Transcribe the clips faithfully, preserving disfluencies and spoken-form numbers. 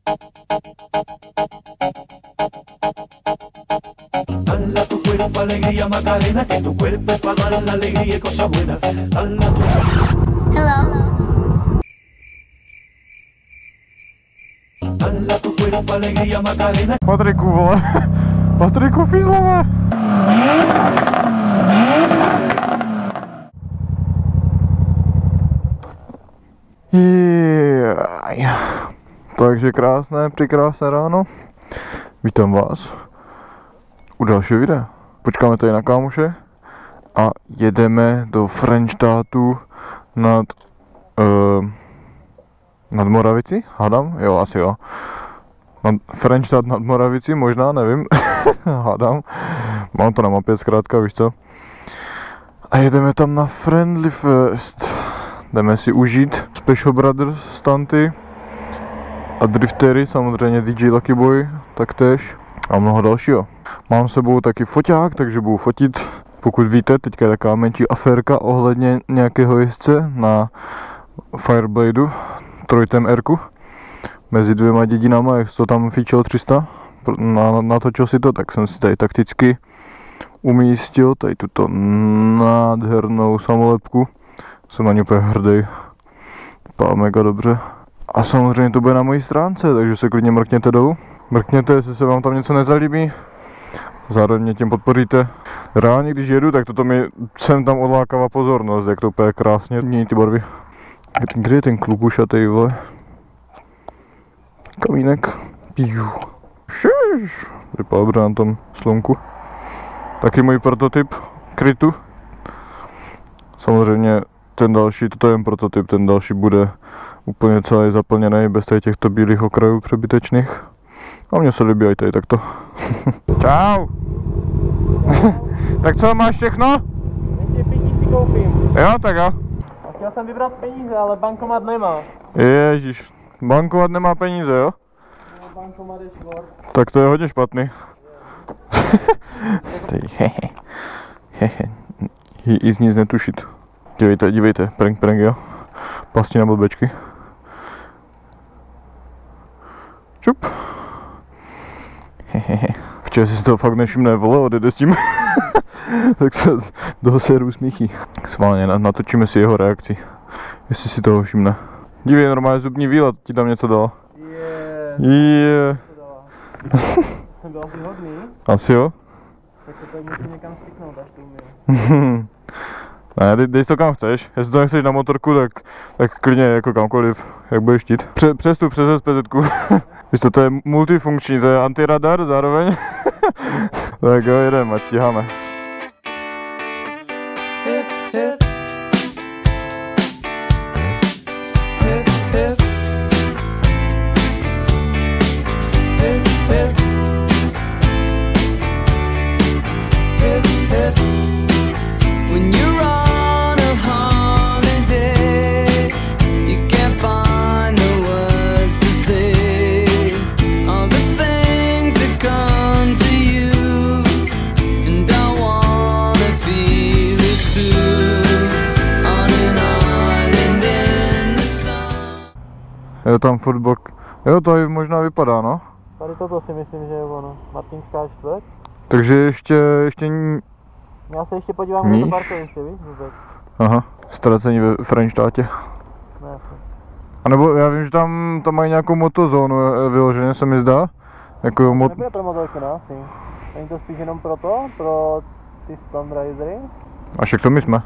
Dale a tu cuerpo alegría Macarena, que tu cuerpo es para dar la alegría y cosas buenas. Dale a tu... Hello. Dale a tu cuerpo alegría Macarena. Patriku, vole. Patriku, fízlové. Yeah. Takže krásné, překrásné ráno. Vítám vás u dalšího videa. Počkáme tady na kámoše a jedeme do Frenštáttu nad uh, nad Moravici, hádám? Jo, asi jo. Nad Frenštát nad Moravici, možná, nevím. Hádám. Mám to na mapě zkrátka, víš co. A jedeme tam na Friendly Fest. Jdeme si užít Special Brothers stanty a driftery, samozřejmě D J Lucky Boy, taktéž a mnoho dalšího. Mám s sebou taky foťák, takže budu fotit. Pokud víte, teďka je taková menší aférka ohledně nějakého jezdce na Firebladeu, trojitém R-ku. Mezi dvěma dědinama, jak to tam fíčil tři sta, na, natočil si to, tak jsem si tady takticky umístil tady tuto nádhernou samolepku. Jsem na ní úplně hrdý, vypadá mega dobře. A samozřejmě to bude na mojí stránce, takže se klidně mrkněte dolů. Mrkněte, jestli se vám tam něco nezalíbí. Zároveň mě tím podpoříte. Reálně, když jedu, tak toto mi sem tam odlákává pozornost, jak to úplně krásně mění ty barvy. Kde je ten kluk ušatej, vole? Kamínek. Šiš. Vypadá dobře na tom slunku. Taky můj prototyp krytu. Samozřejmě ten další, toto je jen prototyp, ten další bude úplně celý zaplněný bez tady těchto bílých okrajů přebytečných. A mně se líbí aj tady takto. Čau! Tak co, máš všechno? Ještě pití si koupím. Jo, tak jo. A chtěl jsem vybrat peníze, ale bankomat nemá. Ježíš, bankomat nemá peníze, jo? No, bankomat je švor. Tak to je hodně špatný. Hehe. Hehe. Jí z nic netušit. Dívejte, dívejte, prank, prank, jo? Pasti na blbečky. Čup. Hehehe. Včera si to fakt nevšimne, vole, odjede s tím. Tak se do séru smíchí. Sválně, natočíme si jeho reakci. Jestli si toho všimne. Dívej, normálně zubní výlet ti tam něco dal. Je. Je. Jsem byl asi hodný. Asi jo? Tak to tady musím někam styknout, až to umím. Ne, dej, dej to kam chceš, jestli to nechceš na motorku, tak, tak klidně jako kamkoliv, jak budeš chtít. Pře, přestup přes S P Z ku. Víš co, to je multifunkční, to je antiradar zároveň. Tak jo, jedeme, ať stíháme. Hip, hip. Hip, hip. Hip, hip. Hip, hip. When you're on a holiday, you can't find the words to say all the things that come to you, and I wanna feel it too, on an island in the sun. Je tam fotbal. Jo, to možná vypadá, no. Tady toto si myslím, že je ono. Martinská čtvrť. Takže ještě, ještě... Já se ještě podívám na to parkoviště, víš, vůbec. Aha, ztracení ve Frenštátě. No jasně. A nebo já vím, že tam, tam mají nějakou motozónu vyloženě, se mi zdá. Jako mot... Nebude pro motorky, no asi. Není to spíš jenom pro to, pro ty Stunridery? A však to my jsme.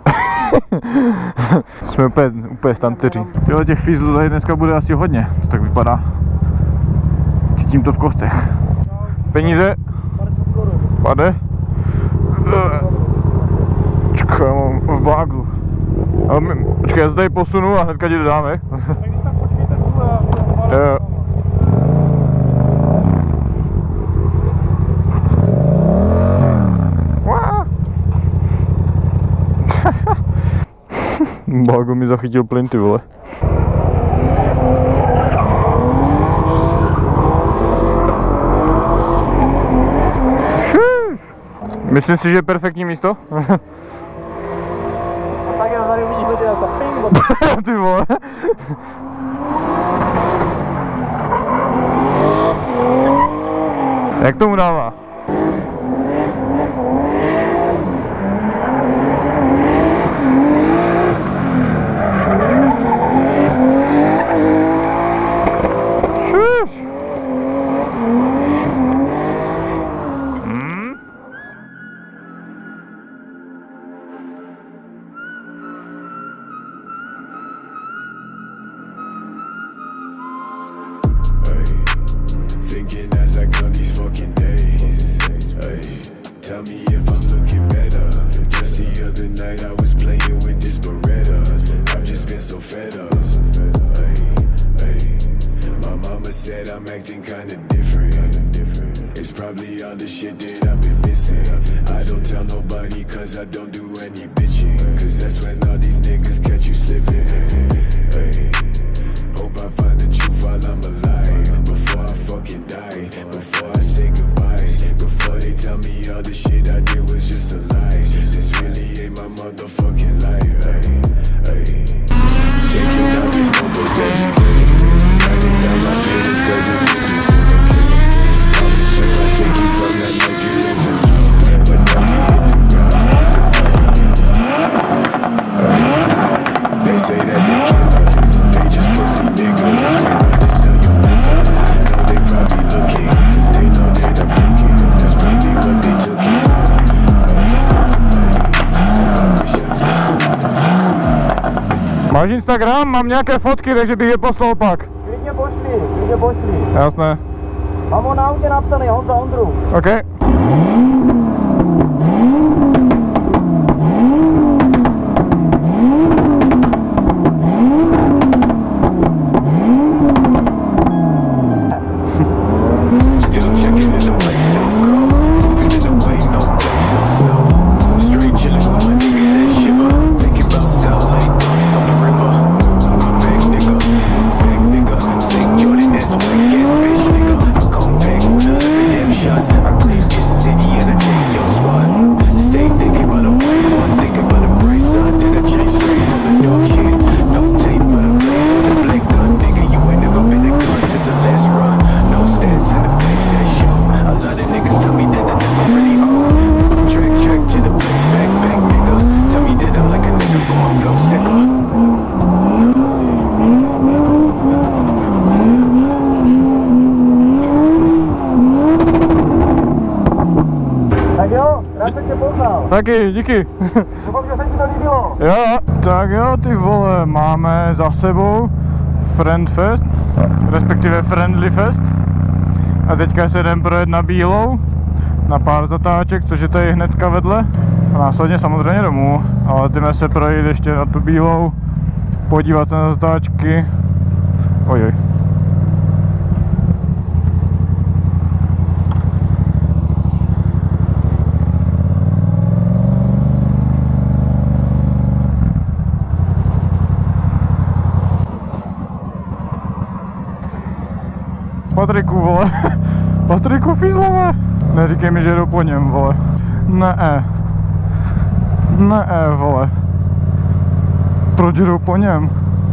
Jsme úplně, úplně stanteři. Tyhle těch fízlů tady dneska bude asi hodně, to tak vypadá. Cítím to v kostech. Peníze? padesát korun. Pade? Čekaj, já mám v báglu. Ale my, počkej, já se tady posunu a hnedka ti dodáme. Tak když tak počkejte tu a... Jo. Bágo mi zachytil plyn, ty vole. Myslím si, že je perfektní místo. A tak já tady uvidíš lidi jako ping. Ty vole. Jak tomu dává? Šuš! Hmm? Thinking as I count these fucking days. Ay, tell me if I'm looking better. Just the other night I was playing with this Beretta. I've just been so fed up. Ay, ay. My mama said I'm acting kinda different. It's probably all the shit that I've been missing. I don't tell nobody cause I don't do any bitching. Cause that's when all these niggas catch you slipping. Ay, hope I find the truth while I'm alive. Before I fucking die, before I say goodbye, before they tell me all the shit I did was just a lie. This really ain't my motherfucking life. Ay, ay. Taking out this number every day, writing down my feelings cause it makes me feel okay. Promise you I'll take you from that life you living now, but now you hit the ground. Ay, they say that they killers, they just pussy niggas. We running down your villas. Know they probably looking, cause they know that I'm looking. That's probably what they took it to. Máš Instagram? Mám nějaké fotky, takže bych je poslal pak. Klidně pošli, klidně pošli. Jasné. Mám ho na autě napsaný, Honza Ondru. OK. Still checking in the place, still cold. Moving in the way, no place, no snow. Straight chilling with my niggas that shiver. Thinking about South Lake, dust on the river. Move back, nigga, move back, nigga. Fake Jordan, that's whack ass bitch, nigga. I come back with eleven damn shots. I claim this city and I take your spot. Stay thinking about a white one, thinking about a bright side. Then I chase straight from the dark shit. No tape, but I'm playing with the black gun, nigga. You ain't never been a gun since the last run. No stats in the place that show. A lot of niggas tell me that I never really own. Track, track to the place, back, back, nigga. Tell me that I'm like a nigga, but my flow sicker. Tak jo, rád jsem tě poznal. Taky, díky. Doufám, že se ti to líbilo. Jo, tak jo, ty vole, máme za sebou Friend Fest, respektive Friendly Fest. A teďka se jdem projet na Bílou, na pár zatáček, což je tady hnedka vedle. A následně samozřejmě domů, ale jdeme se projít ještě na tu Bílou, podívat se na zatáčky. Ojoj. Patriku, vole. Patriku Fízlové. Neříkej mi, že jedu po něm, vole. Ne. Ne, vole. Proč jedu po něm?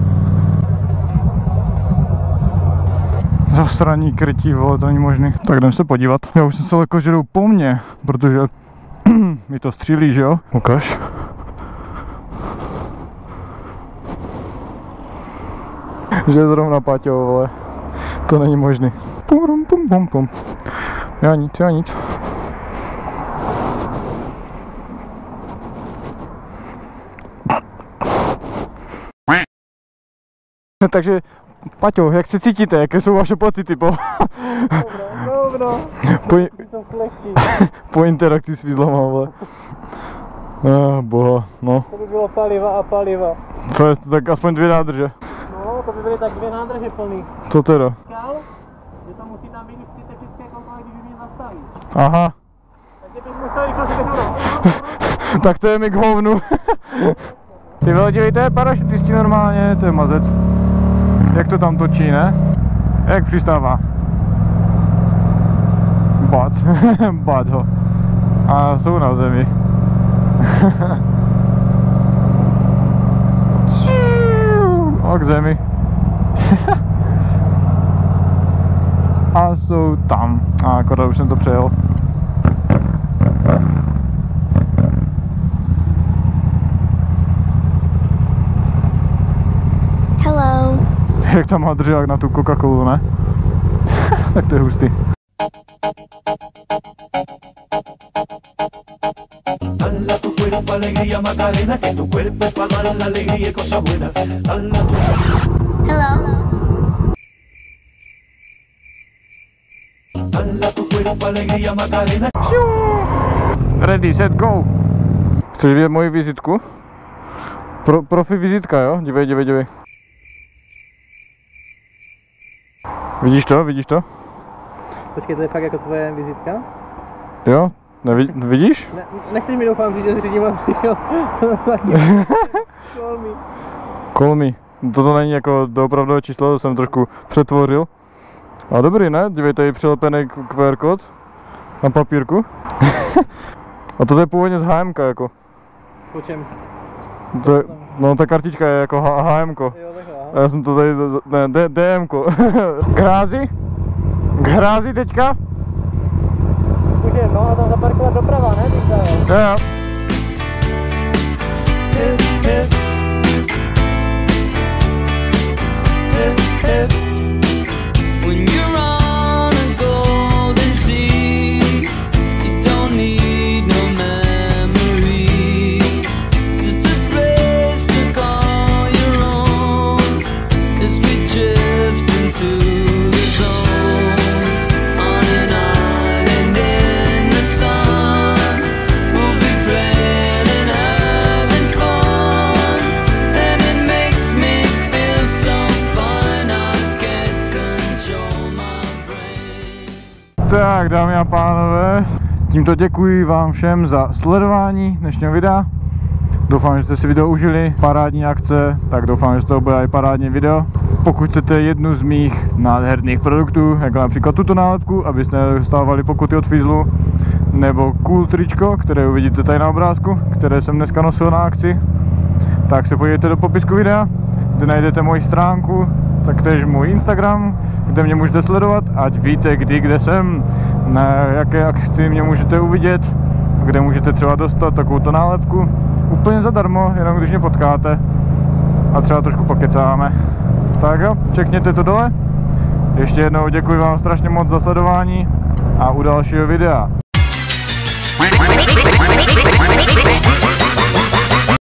Zasraní krytí, vole, to není možný. Tak jdem se podívat. Já už jsem se lekl, že jdou po mně, protože mi to střílí, že jo? Ukaž. Že zrovna Paťo, vole. To není možný. Pum, pum, pum, pum. Já nic, já nic. Takže, Paťo, jak se cítíte? Jaké jsou vaše pocity po... Rovno, po, to flechčí. po interakci s Fízlama, vole. Ah, boha, no. To by bylo paliva a paliva. Fest, tak aspoň dvě nádrže. No, to by byly tak dvě nádrže plný. Co teda? Říkal, že to musí tam být při technické kontrole, když mě zastaví. Aha. Takže bych musel rychle si vyhnout. Tak to je mi k hovnu. Ty vole, dívejte, parašutisti normálně, to je mazec. Jak to tam točí, ne? Jak přistává? Bac. Bac ho. A jsou na zemi. A k zemi. a jsou tam. A akorát už jsem to přejel. Hello. Jak tam má držák na tu Coca-Colu, ne? Tak to je hustý. Dala tu cuerpo alegría Macarena, que tu cuerpo es para dar la alegría y cosa buena. Dala tu... Hello. Dala tu cuerpo alegría Macarena. Ready, set, go! Chceš vidět moji vizitku? Pro, profi vizitka, jo? Dívej, dívej, dívej. Vidíš to? Vidíš to? Počkej, to je fakt jako tvoje vizitka? Jo? Nevi, vidíš? Ne, nechceš mi doufám říct, že řídím a přišel. Call me. Call me. Toto není jako doopravdové číslo, to jsem trošku přetvořil. A dobrý, ne? Dívej, tady je přilepený Q R kód na papírku. A toto je původně z H M ka jako. Po čem? To je, no ta kartička je jako H M ko. Jo, takhle, A já jsem to tady, ne, D, D M ko. Grázi? Grázi teďka? Může, no a tam zaparkovat doprava, ne? Teďka, jo. Jo, jo. Hip, hip. Hip, hip. When you're on a golden sea, you don't need no memory, just a place to call your own as we drift into the zone. On an island in the sun, we'll be praying and having fun, and it makes me feel so fine I can't control my brain. Tak, dámy a pánové, tímto děkuji vám všem za sledování dnešního videa. Doufám, že jste si video užili, parádní akce, tak doufám, že to bude i parádní video. Pokud chcete jednu z mých nádherných produktů, jako například tuto nálepku, abyste nedostávali pokuty od Fizzlu, nebo cool tričko, které uvidíte tady na obrázku, které jsem dneska nosil na akci, tak se podívejte do popisku videa, kde najdete moji stránku, taktéž můj Instagram, kde mě můžete sledovat, ať víte kdy, kde jsem, na jaké akci mě můžete uvidět, kde můžete třeba dostat takovouto nálepku úplně zadarmo, jenom když mě potkáte a třeba trošku pokecáme. Tak jo, čekněte to dole. Ještě jednou děkuji vám strašně moc za sledování a u dalšího videa.